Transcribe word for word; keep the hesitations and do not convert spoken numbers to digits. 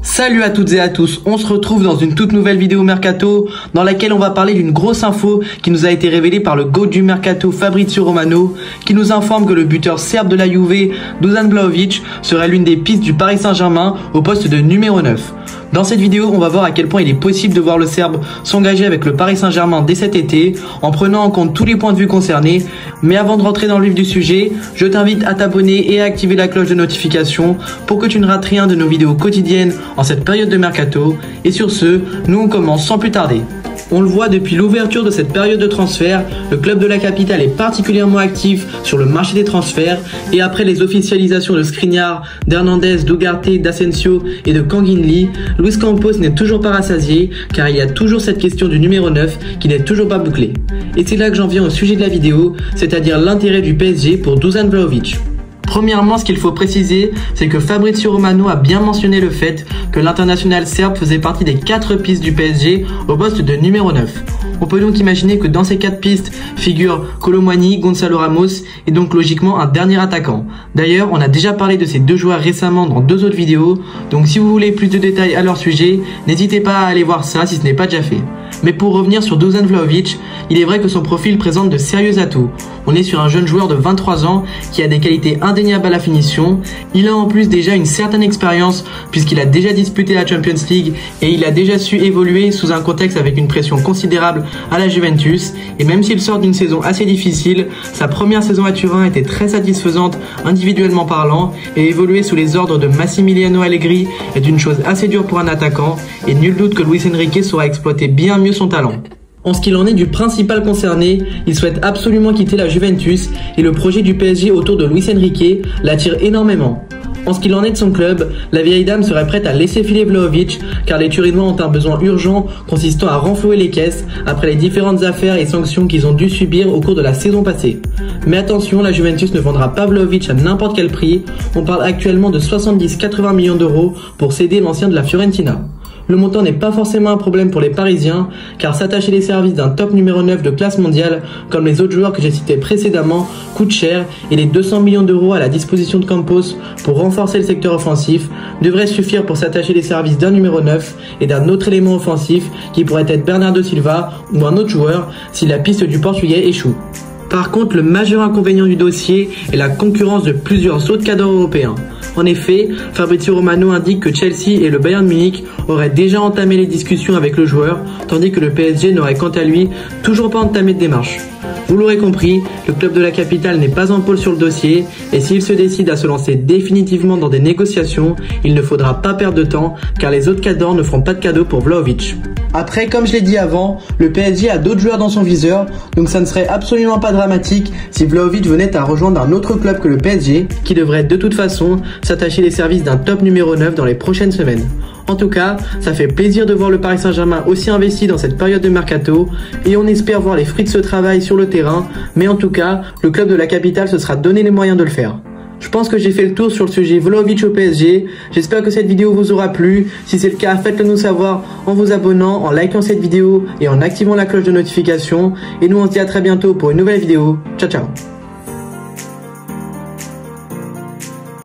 Salut à toutes et à tous, on se retrouve dans une toute nouvelle vidéo Mercato dans laquelle on va parler d'une grosse info qui nous a été révélée par le GOAT du Mercato Fabrizio Romano qui nous informe que le buteur serbe de la Juve, Dusan Vlahović, serait l'une des pistes du Paris Saint-Germain au poste de numéro neuf. Dans cette vidéo, on va voir à quel point il est possible de voir le Serbe s'engager avec le Paris Saint-Germain dès cet été, en prenant en compte tous les points de vue concernés. Mais avant de rentrer dans le vif du sujet, je t'invite à t'abonner et à activer la cloche de notification pour que tu ne rates rien de nos vidéos quotidiennes en cette période de Mercato. Et sur ce, nous on commence sans plus tarder. On le voit depuis l'ouverture de cette période de transfert, le club de la capitale est particulièrement actif sur le marché des transferts et après les officialisations de Skriniar, d'Hernandez, d'Ugarte, d'Asensio et de Kangin Lee, Luis Campos n'est toujours pas rassasié car il y a toujours cette question du numéro neuf qui n'est toujours pas bouclée. Et c'est là que j'en viens au sujet de la vidéo, c'est-à-dire l'intérêt du P S G pour Dusan Vlahović. Premièrement, ce qu'il faut préciser, c'est que Fabrizio Romano a bien mentionné le fait que l'international serbe faisait partie des quatre pistes du P S G au poste de numéro neuf. On peut donc imaginer que dans ces quatre pistes figurent Kolo Muani, Gonçalo Ramos et donc logiquement un dernier attaquant. D'ailleurs, on a déjà parlé de ces deux joueurs récemment dans deux autres vidéos, donc si vous voulez plus de détails à leur sujet, n'hésitez pas à aller voir ça si ce n'est pas déjà fait. Mais pour revenir sur Dusan Vlahović, il est vrai que son profil présente de sérieux atouts. On est sur un jeune joueur de vingt-trois ans qui a des qualités indéniables à la finition. Il a en plus déjà une certaine expérience puisqu'il a déjà disputé la Champions League et il a déjà su évoluer sous un contexte avec une pression considérable à la Juventus. Et même s'il sort d'une saison assez difficile, sa première saison à Turin était très satisfaisante individuellement parlant et évoluer sous les ordres de Massimiliano Allegri est une chose assez dure pour un attaquant et nul doute que Luis Enrique saura exploiter bien mieux son talent. En ce qu'il en est du principal concerné, il souhaite absolument quitter la Juventus et le projet du P S G autour de Luis Enrique l'attire énormément. En ce qu'il en est de son club, la vieille dame serait prête à laisser filer Vlahović car les Turinois ont un besoin urgent consistant à renflouer les caisses après les différentes affaires et sanctions qu'ils ont dû subir au cours de la saison passée. Mais attention, la Juventus ne vendra pas Vlahović à n'importe quel prix, on parle actuellement de soixante-dix à quatre-vingts millions d'euros pour céder l'ancien de la Fiorentina. Le montant n'est pas forcément un problème pour les Parisiens, car s'attacher les services d'un top numéro neuf de classe mondiale, comme les autres joueurs que j'ai cités précédemment, coûte cher et les deux cents millions d'euros à la disposition de Campos pour renforcer le secteur offensif devraient suffire pour s'attacher les services d'un numéro neuf et d'un autre élément offensif qui pourrait être Bernardo Silva ou un autre joueur si la piste du Portugais échoue. Par contre, le majeur inconvénient du dossier est la concurrence de plusieurs autres cadres européens. En effet, Fabrizio Romano indique que Chelsea et le Bayern Munich auraient déjà entamé les discussions avec le joueur, tandis que le P S G n'aurait quant à lui toujours pas entamé de démarche. Vous l'aurez compris, le club de la capitale n'est pas en pôle sur le dossier et s'il se décide à se lancer définitivement dans des négociations, il ne faudra pas perdre de temps car les autres cadors ne feront pas de cadeau pour Vlahović. Après, comme je l'ai dit avant, le P S G a d'autres joueurs dans son viseur, donc ça ne serait absolument pas dramatique si Vlahović venait à rejoindre un autre club que le P S G, qui devrait de toute façon s'attacher les services d'un top numéro neuf dans les prochaines semaines. En tout cas, ça fait plaisir de voir le Paris Saint-Germain aussi investi dans cette période de Mercato et on espère voir les fruits de ce travail sur le terrain, mais en tout cas, le club de la capitale se sera donné les moyens de le faire. Je pense que j'ai fait le tour sur le sujet Vlahović au P S G. J'espère que cette vidéo vous aura plu. Si c'est le cas, faites-le nous savoir en vous abonnant, en likant cette vidéo et en activant la cloche de notification. Et nous on se dit à très bientôt pour une nouvelle vidéo. Ciao ciao.